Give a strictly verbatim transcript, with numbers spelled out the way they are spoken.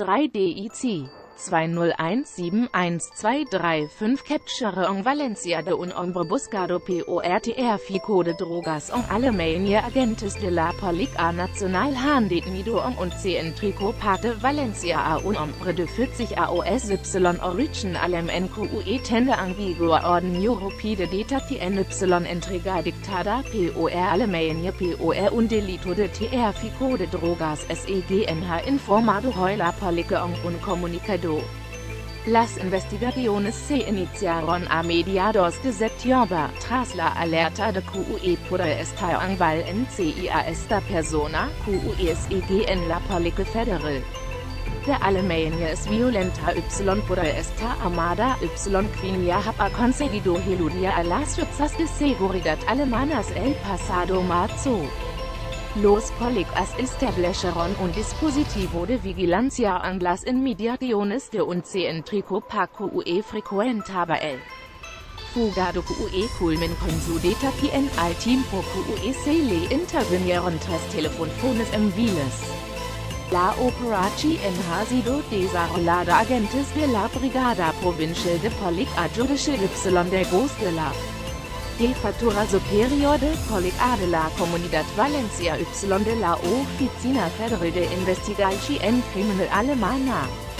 drei D I C zwei null eins sieben eins zwei drei fünf Capture en Valencia de un hombre buscado por tráfico de drogas en Alemania agentes de la Policía Nacional han detenido en un centro park de Valencia a un hombre de vierzig años y origen alemán que tende ambigua orden europea de detención y entrega dictada por Alemania por un delito de tráfico de drogas según informado hoy la policía en un comunicado. Las investigaciones se iniciaron a mediados de septiembre, tras la alerta de que podría estar en Valencia esta persona, que según la Policía Federal de Alemania es violenta y podría estar armada y quien ha conseguido eludir a las fuerzas de seguridad alemanas el pasado marzo. Los policías establecieron un dispositivo de vigilancia en las inmediaciones de un centro park que frecuentaba el fugado que culmen con su detención al tiempo que se le intervinieron tres teléfonos móviles. La operación ha sido desarrollada agentes de la Brigada Provincial de Policía Judicial y de Voz de la Jefatura Superior de Policía de la Comunidad Valencia y de la Oficina Federal de Investigación Criminal Alemana.